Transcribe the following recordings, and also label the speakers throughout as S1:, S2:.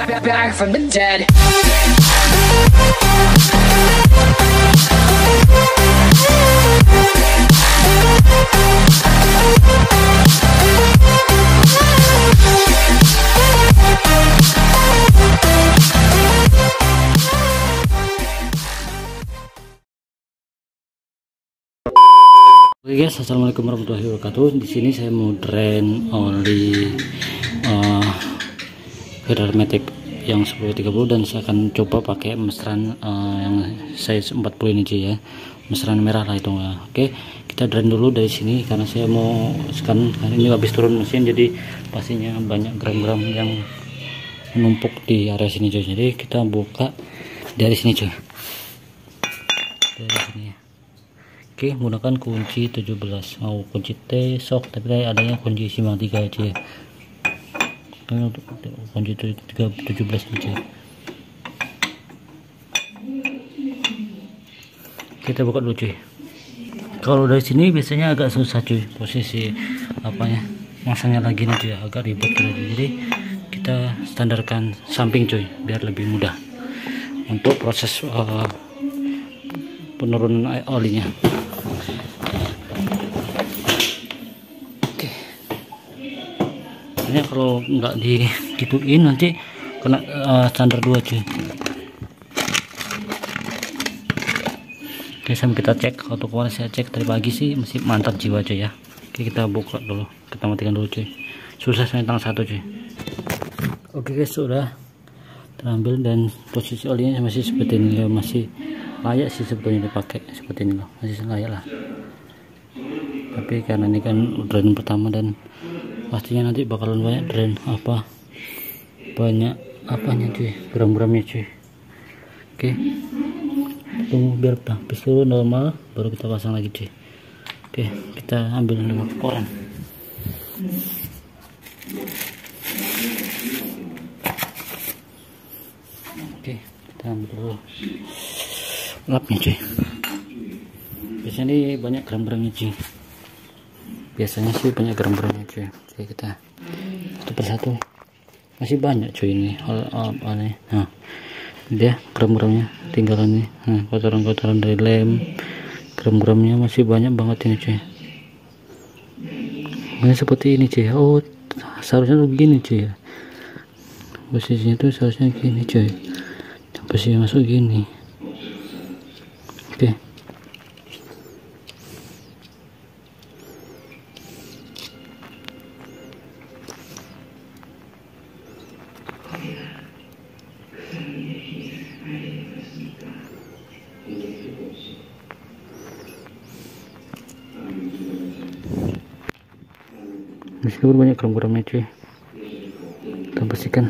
S1: back from the dead.
S2: Oke guys, assalamualaikum warahmatullahi wabarakatuh. Di sini saya mau drain oli Federmatic yang 1030 dan saya akan coba pakai mesran yang size 40 ini aja ya, mesran merah lah itu ya. Oke, kita drain dulu dari sini karena saya mau scan hari ini habis turun mesin, jadi pastinya banyak gram-gram yang menumpuk di area sini coy. Jadi kita buka dari sini coy, dari sini ya. Oke, menggunakan kunci 17, mau kunci T sok, tapi kayak adanya kunci simbang 3 aja ya. Kunci 17 aja. Kita buka dulu cuy. Kalau dari sini biasanya agak susah cuy, posisi apanya masangnya lagi nih cuy, agak ribet gitu. Jadi kita standarkan samping cuy biar lebih mudah untuk proses penurunan olinya. Kalau nggak digituin nanti kena standar 2 cuy. Oke, sambil kita cek. Kalau kemarin saya cek tadi pagi sih masih mantap jiwa cuy ya. Oke, kita buka dulu, kita matikan dulu cuy. Susah centang 1 cuy. Oke guys, sudah terambil dan posisi olinya masih seperti ini ya, masih layak sih sebetulnya dipakai seperti ini loh, masih layak lah. Tapi karena ini kan drain pertama dan pastinya nanti bakalan banyak drain banyak apanya cuy, gram-gramnya cuy. Oke, tunggu biar habis dulu normal baru kita pasang lagi cuy. Oke, kita ambil dulu koran. Oke, kita ambil dulu lapnya cuy. Biasanya ini banyak gram-gramnya cuy, biasanya sih banyak gram-gramnya cuy. Oke, kita satu persatu, masih banyak cuy ini aneh. Nah, dia gram-gramnya tinggal ini, kotoran-kotoran dari lem, gram-gramnya masih banyak banget ini cuy. Ini seperti ini cuy. Oh, seharusnya begini cuy ya, posisinya tuh seharusnya gini cuy, posisi masuk gini. Oke, meskipun banyak gram-gramnya cuy, kita bersihkan.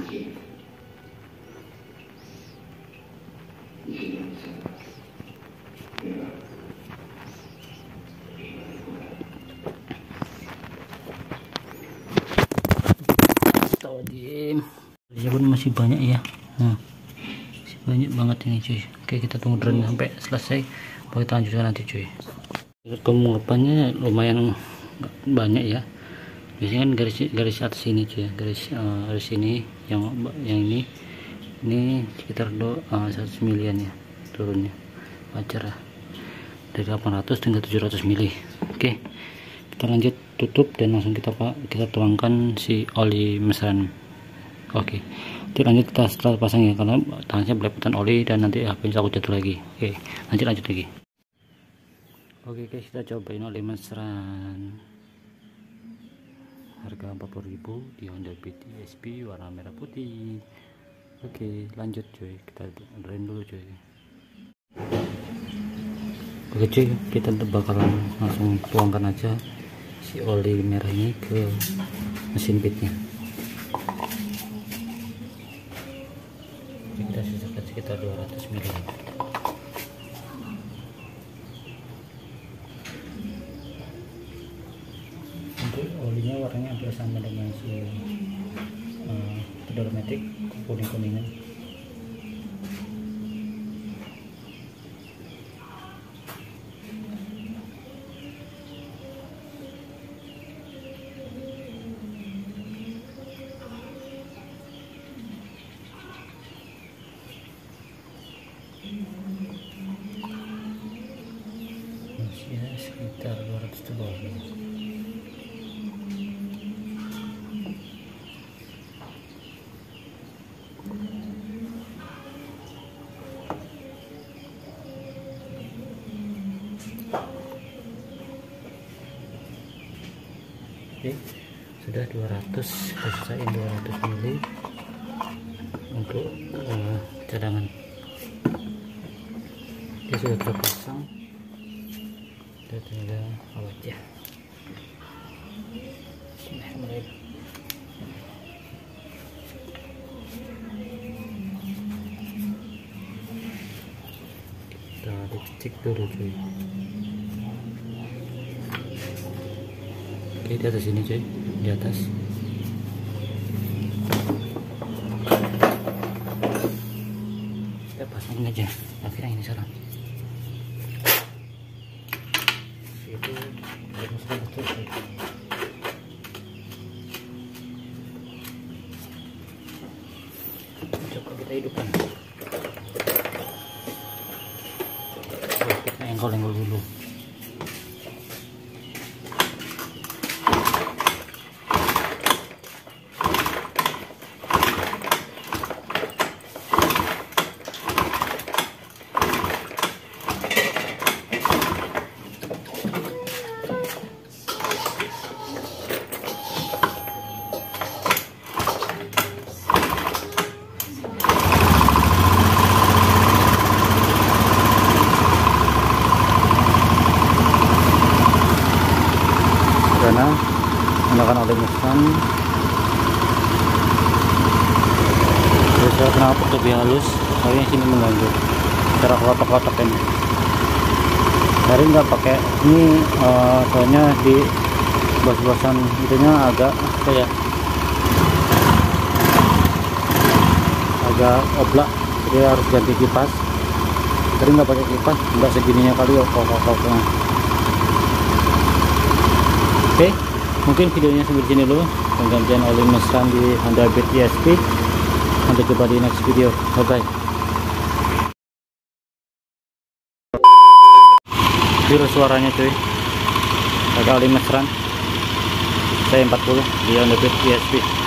S2: Dia pun masih banyak ya, masih banyak banget ini cuy. Oke, kita tunggu drain sampai selesai baru kita lanjutkan nanti cuy. Kemuapannya lumayan banyak ya, biasanya kan garis atas ini cuy, garis ini yang ini sekitar 100 milian ya turunnya, wajar lah, dari 800 hingga 700 mili. Oke, kita lanjut tutup dan langsung kita tuangkan si oli mesran. Oke, nanti lanjut kita setelah pasang ya, karena tangannya belepotan oli dan nanti HP-nya aku jatuh lagi. Oke, lanjut lagi. Oke guys, kita cobain oli mesran harga 40.000 di Honda Beat SP warna merah putih. Oke, lanjut cuy, kita drain dulu cuy. Oke cuy, kita bakalan langsung tuangkan aja si oli merah ini ke mesin beatnya. Kita sisakan sekitar 200 ml. Untuk olinya warnanya hampir sama dengan si Federmatic, kuning-kuningan. ya sekitar 200 ke bawah. Oke, sudah 200, sisain 200 mili untuk cadangan. Dia sudah terpasang, kita tinggal awet ya. Mulai. Kita dicek dulu cuy. Oke, di atas ini cuy, di atas. Kita pasangin aja, akhirnya ini salah. Itu betul cuy. Coba kita hidupkan. Kita enggol dulu. Karena menggunakan oleh mesin, bisa kenapa lebih halus, tapi sini mengganggu cara kotak-kotak ini. Dari nggak pakai ini, soalnya di bas-basan itunya agak apa ya, agak oblak, jadi harus ganti kipas. Tadi nggak pakai kipas, nggak segininya kali ya kokoknya. Oke, mungkin videonya sampai sini dulu, penggantian oli mesin di Honda Beat ESP. Sampai jumpa di next video. Bye bye. Biru suaranya cuy, ada oli mesin saya 40 di Honda Beat ESP.